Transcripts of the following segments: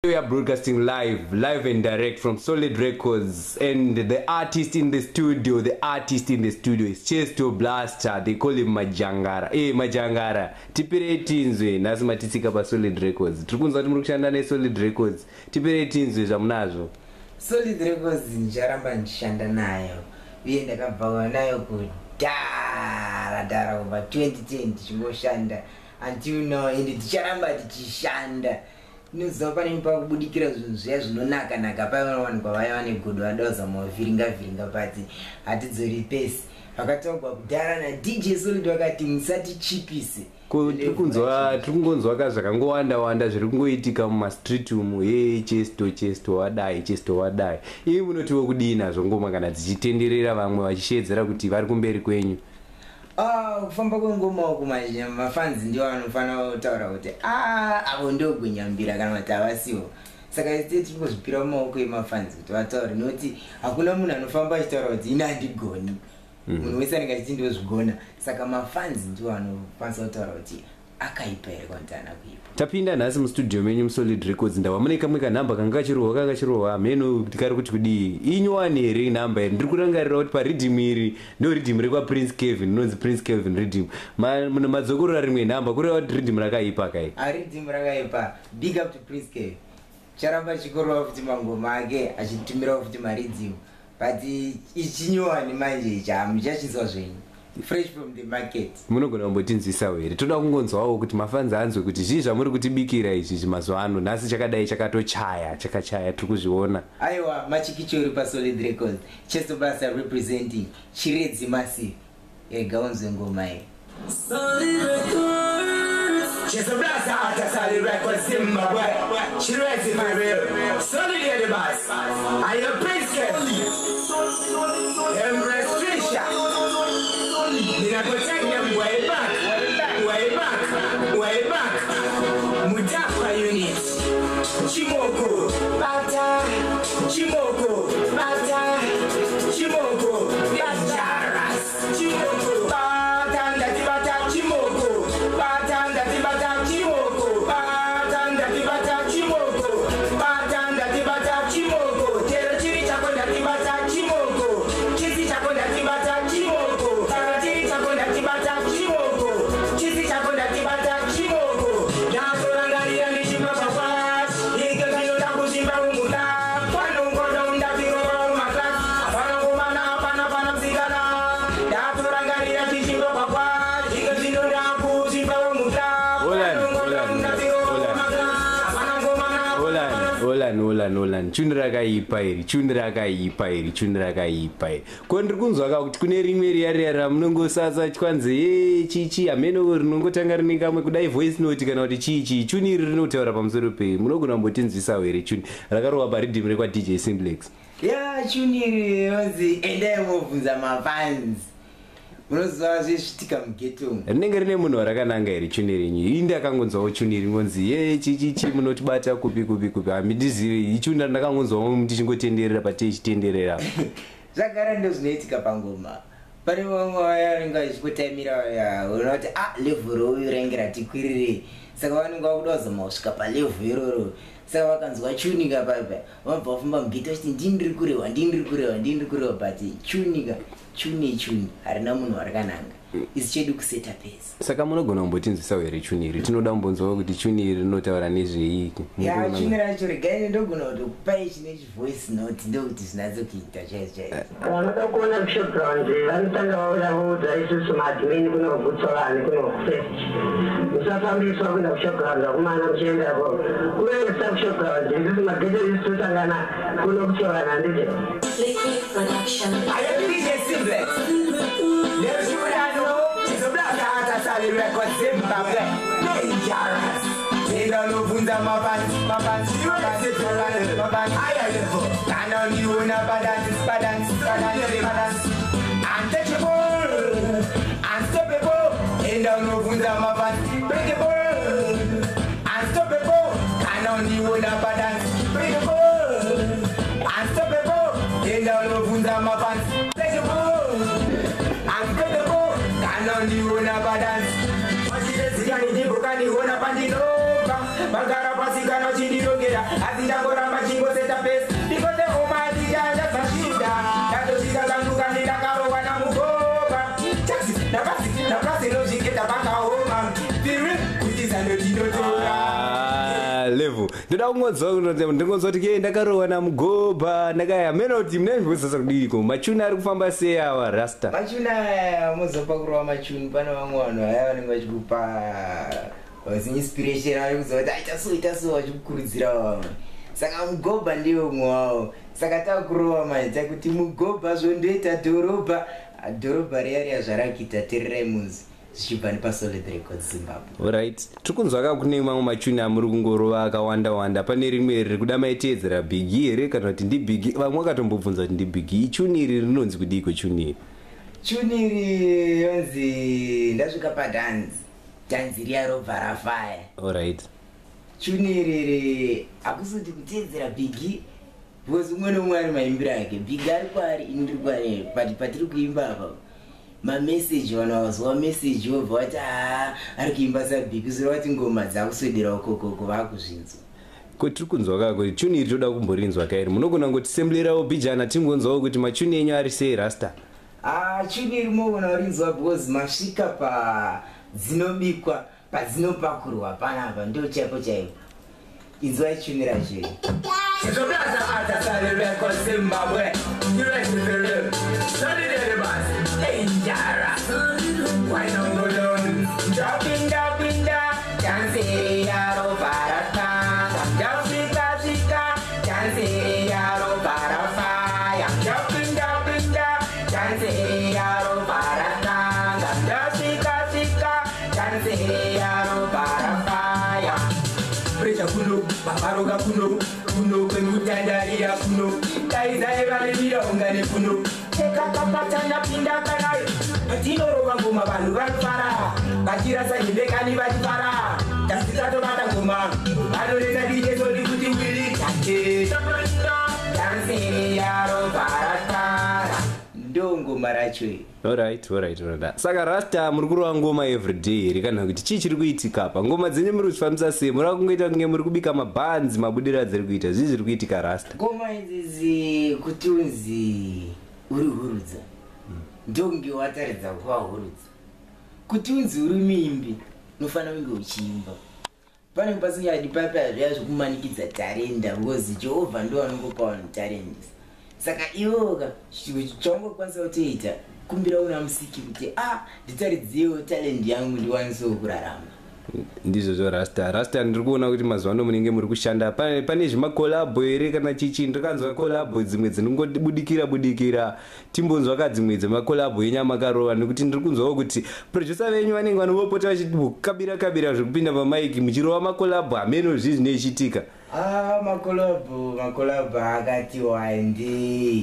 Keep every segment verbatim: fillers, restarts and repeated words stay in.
we are broadcasting live, live and direct from Solid Records. And the artist in the studio, the artist in the studio is Chesto Blaster. They call him Majangara. Eh, Majangara. Tipire tinzwe, nasi matisika pa Solid Records. Tukunza ati murikushanda ne Solid Records. Tipire tinzwe zvamunazo. Solid Records ncharamba nchishanda nayo. Uye ndakabva nayo kudhara dhara over twenty ten tichimboshanda. Until now, ende ticharamba tichishanda. Inoziva pane pakubudikira zvinhu zviya zvinonaka naka pavawanikwa vaya vane godho vadoza mavhiringa vhiringa pati hatidzori pesi. Vakatogwa kudhara na D J Solid vakati musatichipise. Tirikunzwa tirikungonzwa ka zvakangowanda wanda zviri kungoitika mumastreet umu. Hey, Chesto Chesto wadai Chesto wadai. Imi munotiwo kudina zvongoma kana dzichitenderera vamwe vachishedzera kuti vari kumberi kwenyu. Ah, kufamba kwengoma kumanje mafans ndio vanofana kutaura kuti ah avo ndio gwenyambira kana kuti avasiwo. Saka isi tiri kuzvipira mumaoko emafans kuti vataure noti hakuna munhu anofamba achitaura kuti ina handigoni. Munhu wese anenge achindozvigona. Saka mafans ndio vanofana kutaura kuti akaipa here kwantana kuipa. Tapinda nhasi mustudio menyu muSolid Records ndava mune kamwe kanhamba kanga kachirohwa kanga kachirohwa mheno tikari kuti kudii inyowani here nhamba iri ndiri kurangarira kuti paridhim iri ndo ridhim rekwa Prince Kevin inonzi Prince Kevin ridhim madzokorora rimwe nhamba kureva kuti ridhim rakaipa kai aridhim rakaipa. Big up to Prince Kevin. Charamba chikorova futi mangoma ake achitumirawo futi maridhim but ichinyowani manje ichi hamuchachinzwa zvenyu. Fresh from the market. Munogona kumbotinzwisawo here toda kungonzwawo kuti mafans anzwe kuti zvii zvamuri kutibikira izvi zvimazuva ano nhasi chakadai chakatochaya chakachaya tiri kuzviona. Aiwa machikichori paSolid Records. Chesto Blaster representing Chiredzi Massive. Ega unzwe ngoma iyi. Solid Records. Chesto Blaster at Solid Records Zimbabwe. Chiredzi my real. Solid in the bass. I am Prince Kevin. Embrace Trisha. Nina go take them way back, way back, way back. Mutapa unit. Chimoko, Bata, Chimoko, Bata, Chimoko, Dangerous, Chimoko, Bata, Ndati Bata, Chimoko, Bata, Ndati Bata, Chimoko, Bata, Ndati Bata, Chimoko, Bata, Ndati Bata, Chimoko, Tero Chiri Chako Ndati Bata, Chimoko, Chisi Chako Ndati Bata, Chimoko. Nolan Nolan tune rakaipa iri tune rakaipa iri tune rakaipa iri ko ndiri kunzwa ka kuti kune rimwe riyariyara munongosasa kwanzi eh chichi ameno rinongotanga rine kamwe kudai voice note kana kuti chichi tune iri rinotaura pamusoro pe munogona kumbotinzwisawo here tune rakarohwa paridhim rekwa D J Simplex. Ya tune iri yonzi endai mubvunza mafans. Munozwa zvisvitika mugeto rinenge rine munhu rakananga here tune renyu ii ndakangonzwawo tune iri ngonzi ye chichichi munotibata kupi kupi kupi hamidizivi ichunda ndakangonzwawo mutichingotenderera pateichitenderera zvagara ndo zvinoitika pangoma. Pane vamwe vaya vanenge vachikotaimira vaya unoona kuti ah level rouyu rainge ratikwirire saka vanenge vakuda kuzama kusvika palevel iroro saka vakanzwa chunika papa vabva vafamba mugeto vachiti ndini ndiri kurehwa ndini ndiri kurehwa ndini ndiri kurehwa but chunika chuni chuni harina munhu warakananga isi chedu kuseta pesa. Saka munogona kumbotinzwisawo here chuni iri tinoda kumbonzwawo kuti chuni iri rinotaura nezveiki. Ya chuni racho regai ndogona kutokupai chine chivoice note ndokuti zvinatsokuita chaizvo chaizvo. Vanoda kuona kushopground vanotanga vauya voudza isusu maadmin kunobvutswa vanhu kunofest musafambiswa kuenda kushopground vakumana muchiendako kuendesa kushopground isusu mageto isusu tosangana kuno kutsvagana ndite Let's do that, no. Chesto Blaster at Solid Records Zimbabwe. Dangerous. They don't know who's my band, my band, my band, my band. I am the book. And on you in a badance, badance, badance, badance. Untouchable, unstoppable. They don't know who's my band, breakable, unstoppable. And on you in a badance, breakable, unstoppable. They don't know who's my band, breakable. Bagara pasikana chindinogera asi ndangoramba chingoseta pesi ndikote omadijanja zvashinda ndatosvika zanduka ndindakarowa namugoba taxi napasi napasi nozviketa vakaoma tiri kuti zando tinotora level ndoda kungonzwa ndingonzwa kuti ke ndakarowa namugobha ndakaya mena kuti munezvozasa kudiko machuni ari kufamba sei awa rasta machuni aya muzopa kurowa machuni pane vamwe vanhu aya vanenge vachikupa inspiration ari kuziva kuti aita so ita so vachikukurudzira vamwe saka mugobha ndiwo umwe wavo saka takurowa maita kuti mugobha zvondoita dhorobha dhorobha riya riya zvarakuita terirai muzi zvichibva nepasolid records zimbabwe. Alright, tiri kunzwa ka kune mamwe machuni amuri kungorova akawanda wanda. Pane rimwe riri kuda maiteedzera bigi here kana kuti ndi bigi. Vamwe vakatombobvunza kuti ndi bigi. Chuni iri rinonzi kudiko chuni iri? Chuni iri yonzi ndasvika padance. Dance riya robva rafaya. Alright. Chuni iri hakusoti kuteedzera bigi. Because umwe nomwe ari maimbiro ake. Bigi ari kwari ini ndiri kwari but patiri kuimba apa. Ma message wana wazwa message wobva wati ah ari kuimba sabhiki zira wati ngoma dzakuswedera ukoko vakuzvinzwa kuti tiri kunzwa kako kuti chuni iri toda kumborinzwa kairi munogona ngotisembulirawo bijana tingonzwawo kuti machuni enyu ari sei rasta ah chuni iri mogona kurinzwa because masvika pa dzinobikwa padzinopakurwa panapa ndo chaipo chaipo inzwai chuni racho Chesto Blaster ata sale record Zimbabwe direct to the rip study the bus dangerous why not go down dropping down in down dancing yaro barata dancing kasika dancing yaro barafaya dropping down in down dancing yaro barata dancing kasika dancing yaro barafaya precha kuno babaroga kuno kuno kwemutandaria kuno taizai vanevira ungane kuno tekakapatana pinda kanayo patinorowa ngoma vanhu vanofara vachirasa himbekani vachifara tasikatovata ngoma vanoreta dijesoni kuti wiri tate dansini yaro baratara ndo ngoma racho iyi. Alright, alright, alright. Saka rasta muri kurova ngoma everyday here kana kuti chii chiri kuitika apa ngoma dzenyu muri kuchifambisa sei muri kungoita kunge muri kubika mabhanzi mabudira dziri kuita zvii zviri kuitika rasta ngoma idzizi kuti unzi uri hurudza ndonge wataridza kuva hurudza kuti unzi uri muimbi unofanira kunge uchiimba pane pasingadi papa zviya zvekumanikidza tarenda because jehovha ndo anongopa vanhu talents saka iwoka chaungokwanisa kutoita kumbira una musiki kuti ah nditaridziwo talent yangu ndiwanisewo kurarama ndizvo zvo rasta rasta ndiri kuona kuti mazuva ano munenge muri kushanda pane pane zvimakolabho here kana chichi ndikanzwa kolabho dzimwe dzinongodibudikira budikira timbonzwa ka dzimwe dzemakolabho enyamakarova nekuti ndiri kunzwawo kuti producer venyu vanenge vanovopota vachikabira kabira zvekupinda pamaiki muchirova makolabho ameno zvii zvinoichitika ah makolabho makolabho akati wandi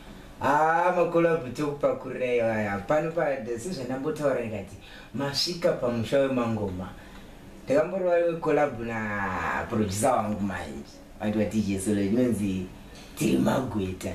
ah makolabho tokupakurirai aya pano sezvandambotaura ikati masvika pamusha wemangoma ndakamborova rimwe kolabho naproducer wangu manje vati vatije solo inonzi tiri magweta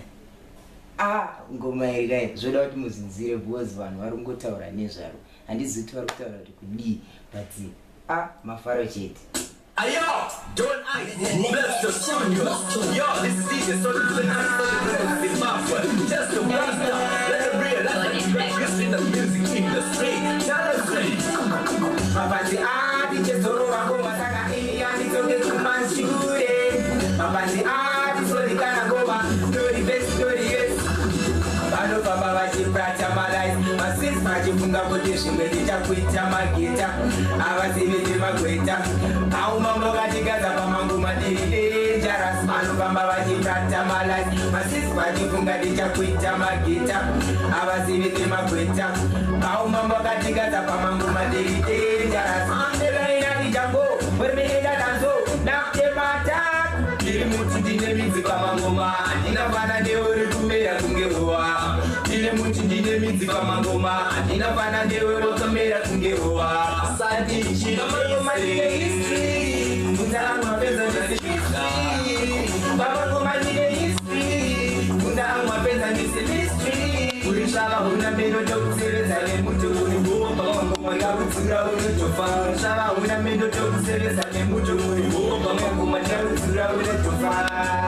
ah ngoma iri kai zvoda kuti muzinzire because vanhu vari kungotaura nezvaro handizivi kuti vari kutaura kuti kudii but ah mafaro chete. Ayo, don't I bless the studio. Yo, this is D J Chesto Blaster, Zimbabwe. Chesto Blaster, let it realize that you're in the music industry. Tell us straight. Mabanzi adi Chesto ngoma saka ini yani toke kumanshure. Mabanzi adi soli kana ngoma story best story yes. Bano baba vachiprata malai masis vachifunga kuti zvimwe ndichakuita magita avazivi magweta au mambo vachigadza pamangoma diri dangerous bano baba vachiprata malai masis vachifunga ndichakuita magita avazivi magweta au mambo vachigadza pamangoma diri dangerous andelaina ichango wemeenda danzo nakemata ndiri muti ndine midzi pamangoma handina vana neuri kumera kunge huwa ndine muti ndine midzi pamangoma handina vana neuri kumera kunge huwa sati chinomayoma ndine history mundarama peza ndine history pamangoma ndine history mundarama peza ndine history urishava huna meno tokusevedza nemuti uri bomba pamangoma yakudzira unotofa urishava huna meno tokusevedza nemuti uri bomba pamangoma yakudzira Zero minutes to five.